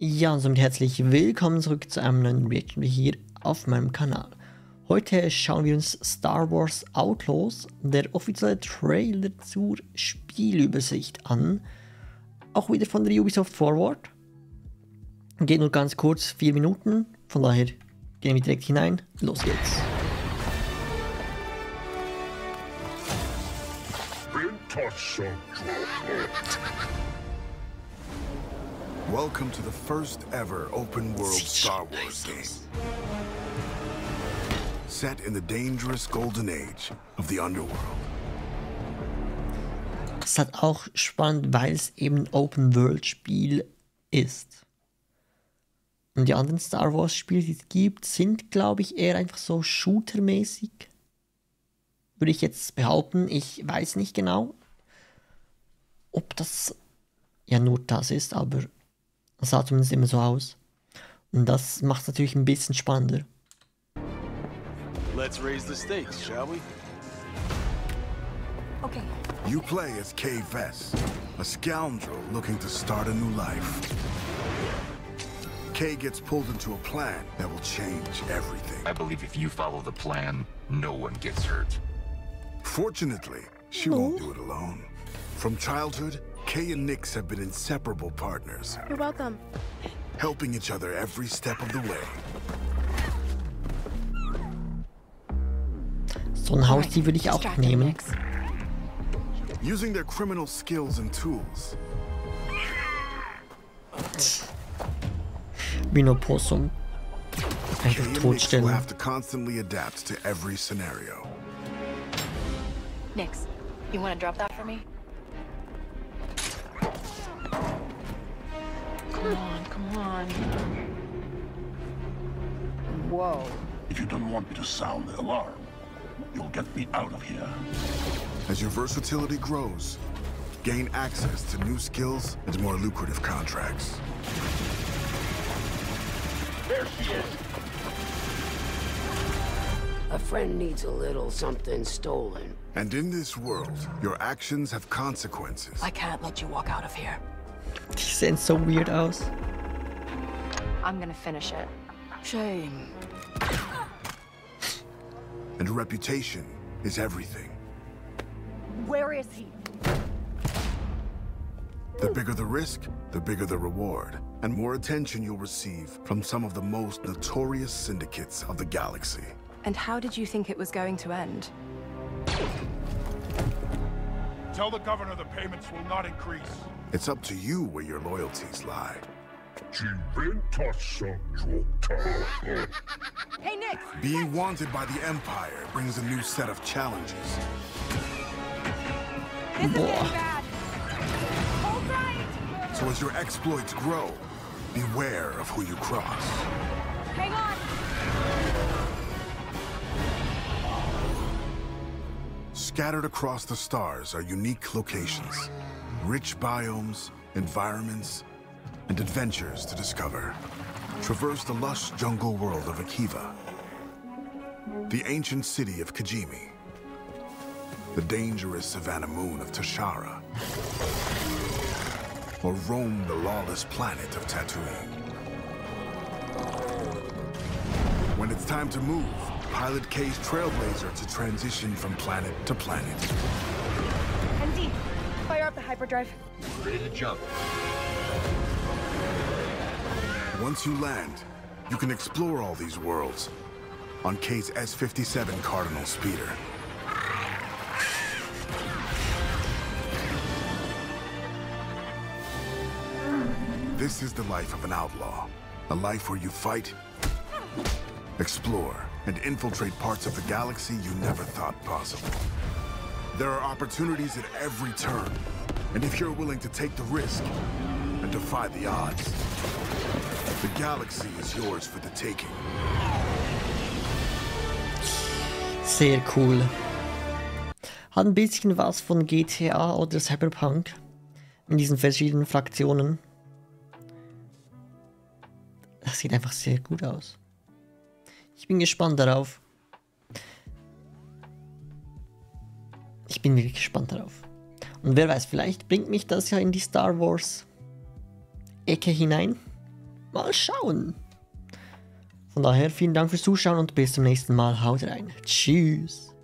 Ja, und somit herzlich willkommen zurück zu einem neuen Reaction hier auf meinem Kanal. Heute schauen wir uns Star Wars Outlaws, der offizielle Trailer zur Spielübersicht an. Auch wieder von der Ubisoft Forward. Geht nur ganz kurz, 4 Minuten, von daher gehen wir direkt hinein. Los geht's. Welcome to the first ever open world Star Wars game. Set in the dangerous golden age of the underworld. Es ist auch spannend, weil es eben ein Open World Spiel ist. Und die anderen Star Wars Spiele, die es gibt, sind, glaube ich, eher einfach so Shooter-mäßig. Würde ich jetzt behaupten. Ich weiß nicht genau, ob das ja nur das ist, aber es sah zumindest immer so aus. Und das macht es natürlich ein bisschen spannender. Let's raise the stakes, shall we? Okay. You play as Kay Vess, a scoundrel looking to start a new life. Kay gets pulled into a plan that will change everything. I believe if you follow the plan, no one gets hurt. Fortunately, she won't do it alone. From childhood, Kay and Nix have been inseparable partners, You're welcome. helping each other every step of the way. So ein Haustier würde ich auch Distract him, nehmen. Nix. Using their criminal skills and tools, Wie nur Possum. Kay Einfach and Nix will totstellen. have to constantly adapt to every scenario. Nix, you want to drop that for me? Come on. Whoa. If you don't want me to sound the alarm, you'll get me out of here. As your versatility grows, gain access to new skills and more lucrative contracts. There she is! A friend needs a little something stolen. And in this world, your actions have consequences. I can't let you walk out of here. Die sehen so weird aus. I'm gonna finish it. Shame. And reputation is everything. Where is he? The bigger the risk, the bigger the reward, and more attention you'll receive from some of the most notorious syndicates of the galaxy. And how did you think it was going to end? Tell the governor the payments will not increase. It's up to you where your loyalties lie. Hey, Nix! Being wanted by the Empire brings a new set of challenges. This is Boah. getting bad. Hold tight! So as your exploits grow, beware of who you cross. Hang on! Scattered across the stars are unique locations, rich biomes, environments, and adventures to discover. Traverse the lush jungle world of Akiva, the ancient city of Kijimi, the dangerous savannah moon of Tashara, or roam the lawless planet of Tatooine. When it's time to move, pilot Kay's Trailblazer to transition from planet to planet. MD, fire up the hyperdrive. Ready to jump. Once you land, you can explore all these worlds on Kay's S-57 Cardinal speeder. This is the life of an outlaw, a life where you fight, explore, and infiltrate parts of the galaxy you never thought possible. There are opportunities at every turn, and if you're willing to take the risk and defy the odds, the galaxy is yours for the taking. Sehr cool. Hat ein bisschen was von GTA oder Cyberpunk in diesen verschiedenen Fraktionen. Das sieht einfach sehr gut aus. Ich bin gespannt darauf. Ich bin wirklich gespannt darauf. Und wer weiß, vielleicht bringt mich das ja in die Star Wars Ecke hinein. Mal schauen. Von daher vielen Dank fürs Zuschauen und bis zum nächsten Mal. Haut rein. Tschüss.